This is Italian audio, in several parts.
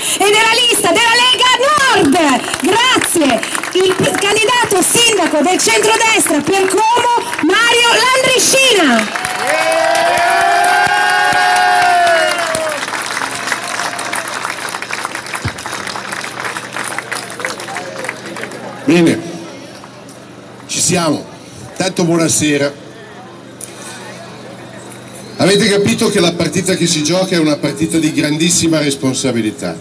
e della lista della Lega Nord. Grazie. Il candidato sindaco del centrodestra per Como, Mario Landrescina. Bene, ci siamo. Tanto buonasera. Avete capito che la partita che si gioca è una partita di grandissima responsabilità.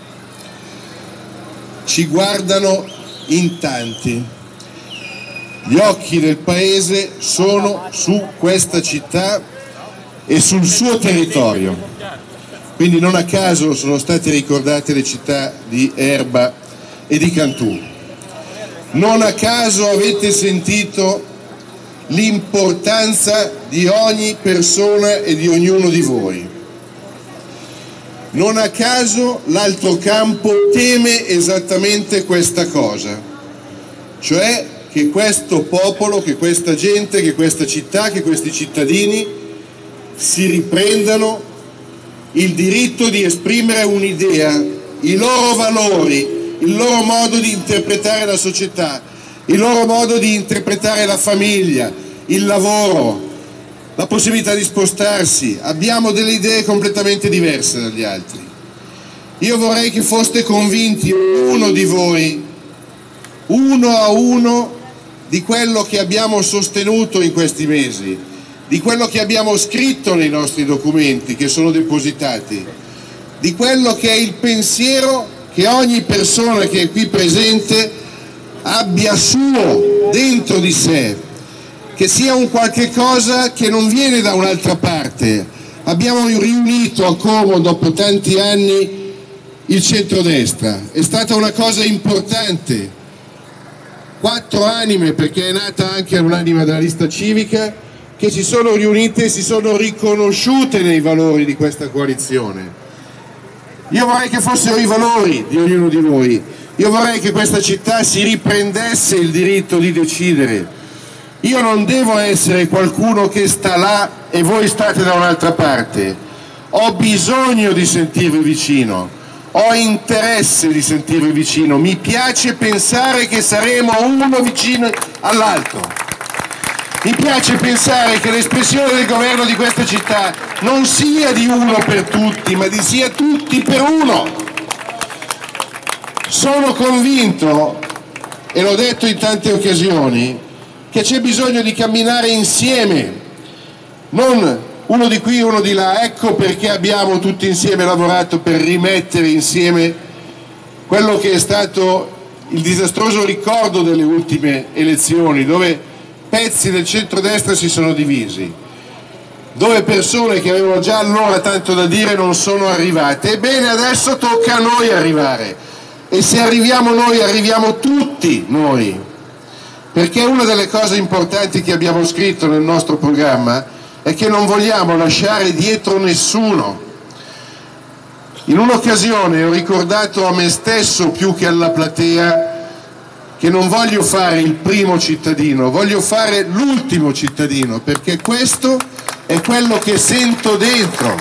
Ci guardano in tanti. Gli occhi del paese sono su questa città e sul suo territorio. Quindi non a caso sono state ricordate le città di Erba e di Cantù. Non a caso avete sentito l'importanza di ogni persona e di ognuno di voi. Non a caso l'altro campo teme esattamente questa cosa, cioè che questo popolo, che questa gente, che questa città, che questi cittadini si riprendano il diritto di esprimere un'idea, i loro valori, il loro modo di interpretare la società, il loro modo di interpretare la famiglia, il lavoro, la possibilità di spostarsi. Abbiamo delle idee completamente diverse dagli altri. Io vorrei che foste convinti uno di voi, uno a uno, di quello che abbiamo sostenuto in questi mesi, di quello che abbiamo scritto nei nostri documenti che sono depositati, di quello che è il pensiero che ogni persona che è qui presente abbia suo dentro di sé, che sia un qualche cosa che non viene da un'altra parte. Abbiamo riunito a Como dopo tanti anni il centrodestra, è stata una cosa importante, 4 anime, perché è nata anche un'anima della lista civica, che si sono riunite e si sono riconosciute nei valori di questa coalizione. Io vorrei che fossero i valori di ognuno di voi, io vorrei che questa città si riprendesse il diritto di decidere. Io non devo essere qualcuno che sta là e voi state da un'altra parte, ho bisogno di sentirvi vicino, ho interesse di sentirvi vicino, mi piace pensare che saremo uno vicino all'altro. Mi piace pensare che l'espressione del governo di questa città non sia di uno per tutti, ma di sia tutti per uno. Sono convinto, e l'ho detto in tante occasioni, che c'è bisogno di camminare insieme, non uno di qui, uno di là. Ecco perché abbiamo tutti insieme lavorato per rimettere insieme quello che è stato il disastroso ricordo delle ultime elezioni, dove pezzi del centrodestra si sono divisi, dove persone che avevano già allora tanto da dire non sono arrivate. Ebbene, adesso tocca a noi arrivare, e se arriviamo noi arriviamo tutti noi, perché una delle cose importanti che abbiamo scritto nel nostro programma è che non vogliamo lasciare dietro nessuno. In un'occasione ho ricordato a me stesso più che alla platea che non voglio fare il primo cittadino, voglio fare l'ultimo cittadino, perché questo è quello che sento dentro.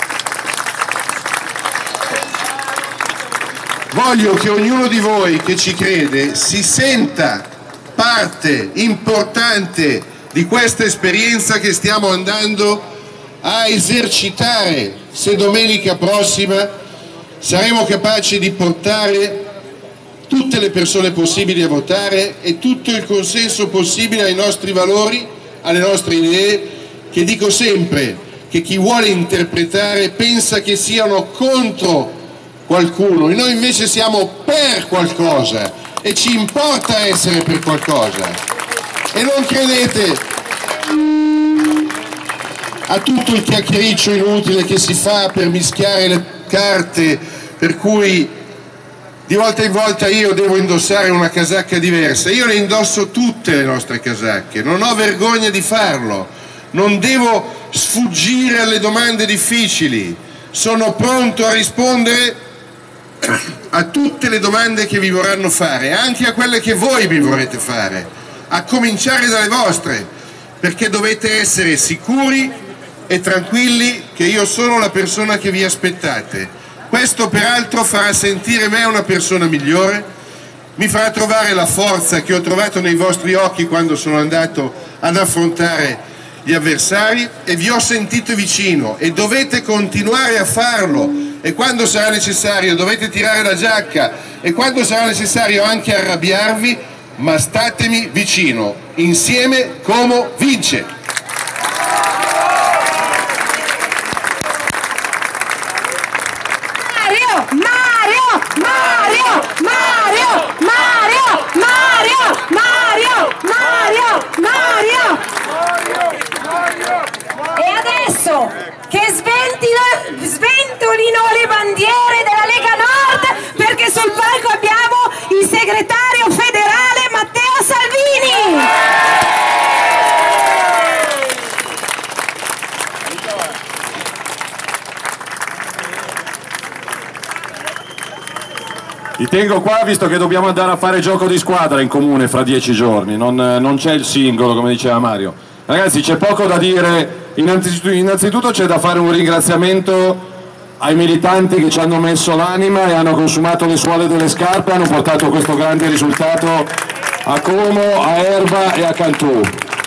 Voglio che ognuno di voi che ci crede si senta parte importante di questa esperienza che stiamo andando a esercitare, se domenica prossima saremo capaci di portare tutte le persone possibili a votare e tutto il consenso possibile ai nostri valori, alle nostre idee, che dico sempre che chi vuole interpretare pensa che siano contro qualcuno, e noi invece siamo per qualcosa e ci importa essere per qualcosa. E non credete a tutto il chiacchiericcio inutile che si fa per mischiare le carte, per cui di volta in volta io devo indossare una casacca diversa. Io le indosso tutte le nostre casacche, non ho vergogna di farlo, non devo sfuggire alle domande difficili, sono pronto a rispondere a tutte le domande che vi vorranno fare, anche a quelle che voi vi vorrete fare, a cominciare dalle vostre, perché dovete essere sicuri e tranquilli che io sono la persona che vi aspettate. Questo peraltro farà sentire me una persona migliore, mi farà trovare la forza che ho trovato nei vostri occhi quando sono andato ad affrontare gli avversari, e vi ho sentito vicino e dovete continuare a farlo, e quando sarà necessario dovete tirare la giacca e quando sarà necessario anche arrabbiarvi, ma statemi vicino. Insieme Como vince! E adesso che sventolino le bandiere della Lega Nord, perché sul palco abbiamo il segretario federale Matteo Salvini. Ti tengo qua visto che dobbiamo andare a fare gioco di squadra in comune fra 10 giorni, non c'è il singolo come diceva Mario. Ragazzi, c'è poco da dire, innanzitutto c'è da fare un ringraziamento ai militanti che ci hanno messo l'anima e hanno consumato le suole delle scarpe, hanno portato questo grande risultato a Como, a Erba e a Cantù.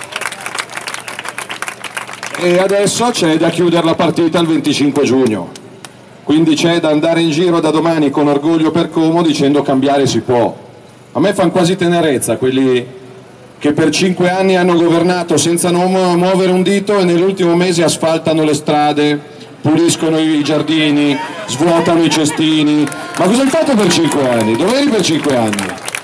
E adesso c'è da chiudere la partita il 25 giugno. Quindi c'è da andare in giro da domani con orgoglio per Como dicendo cambiare si può. A me fanno quasi tenerezza quelli che per 5 anni hanno governato senza muovere un dito e nell'ultimo mese asfaltano le strade, puliscono i giardini, svuotano i cestini. Ma cosa hai fatto per 5 anni? Dove eri per 5 anni?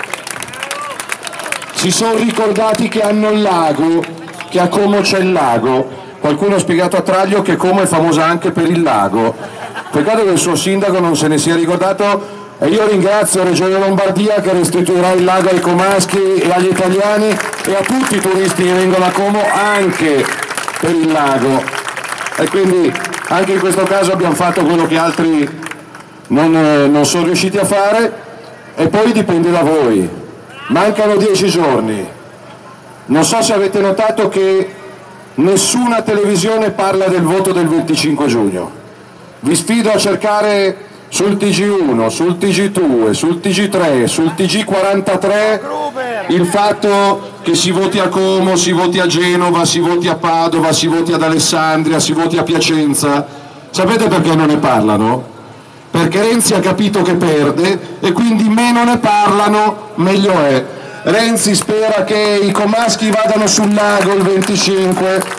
Si sono ricordati che hanno il lago, che a Como c'è il lago. Qualcuno ha spiegato a Traglio che Como è famosa anche per il lago. Peccato che il suo sindaco non se ne sia ricordato, e io ringrazio Regione Lombardia che restituirà il lago ai comaschi e agli italiani e a tutti i turisti che vengono a Como anche per il lago. E quindi anche in questo caso abbiamo fatto quello che altri non sono riusciti a fare, e poi dipende da voi. Mancano 10 giorni. Non so se avete notato che nessuna televisione parla del voto del 25 giugno. Vi sfido a cercare sul TG1, sul TG2, sul TG3, sul TG43 il fatto che si voti a Como, si voti a Genova, si voti a Padova, si voti ad Alessandria, si voti a Piacenza. Sapete perché non ne parlano? Perché Renzi ha capito che perde e quindi meno ne parlano meglio è. Renzi spera che i comaschi vadano sul lago il 25.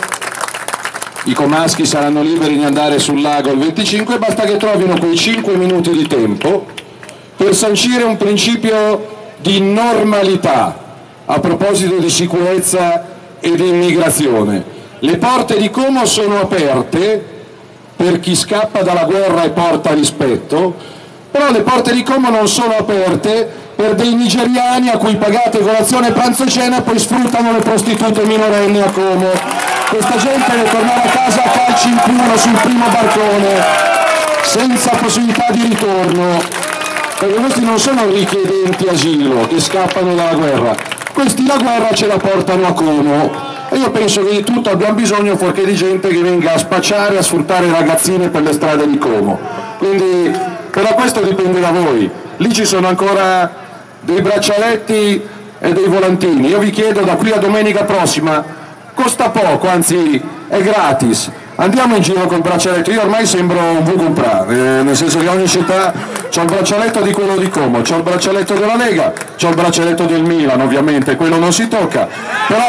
I comaschi saranno liberi di andare sul lago il 25, basta che trovino quei 5 minuti di tempo per sancire un principio di normalità a proposito di sicurezza e di immigrazione. Le porte di Como sono aperte per chi scappa dalla guerra e porta rispetto, però le porte di Como non sono aperte per dei nigeriani a cui pagate colazione, pranzo e cena e poi sfruttano le prostitute minorenni a Como. Questa gente deve tornare a casa a calci in culo sul primo barcone, senza possibilità di ritorno, perché questi non sono richiedenti asilo che scappano dalla guerra, questi la guerra ce la portano a Como, e io penso che di tutto abbiamo bisogno fuorché di gente che venga a spacciare, a sfruttare ragazzine per le strade di Como. Quindi però questo dipende da voi. Lì ci sono ancora dei braccialetti e dei volantini. Io vi chiedo da qui a domenica prossima, costa poco, anzi è gratis, andiamo in giro col braccialetto. Io ormai sembro un Vugumpra, nel senso che ogni città c'ho il braccialetto di quello di Como, c'ho il braccialetto della Lega, c'ho il braccialetto del Milan, ovviamente quello non si tocca, però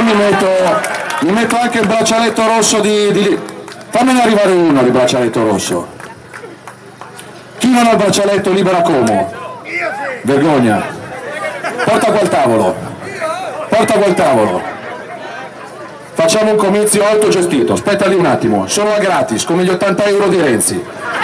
mi metto anche il braccialetto rosso di... Fammene arrivare uno di braccialetto rosso. Chi non ha il braccialetto libera Como? Vergogna. Porta quel tavolo, porta quel tavolo. Facciamo un comizio autogestito, aspetta lì un attimo, solo a gratis, come gli 80 euro di Renzi.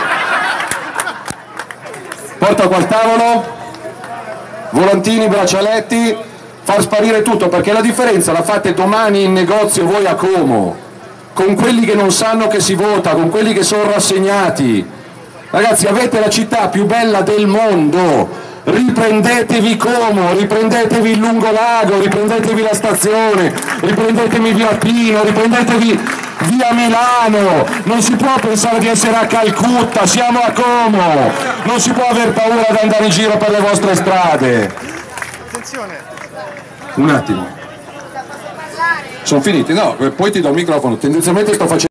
Porta qua il tavolo, volantini, braccialetti, far sparire tutto, perché la differenza la fate domani in negozio voi a Como, con quelli che non sanno che si vota, con quelli che sono rassegnati. Ragazzi, avete la città più bella del mondo, riprendetevi Como, riprendetevi il Lungolago, riprendetevi la stazione, riprendetevi Via Pino, riprendetevi via Milano, non si può pensare di essere a Calcutta, siamo a Como, non si può aver paura di andare in giro per le vostre strade. Attenzione. Un attimo. Sono finiti? No, poi ti do il microfono, tendenzialmente sto facendo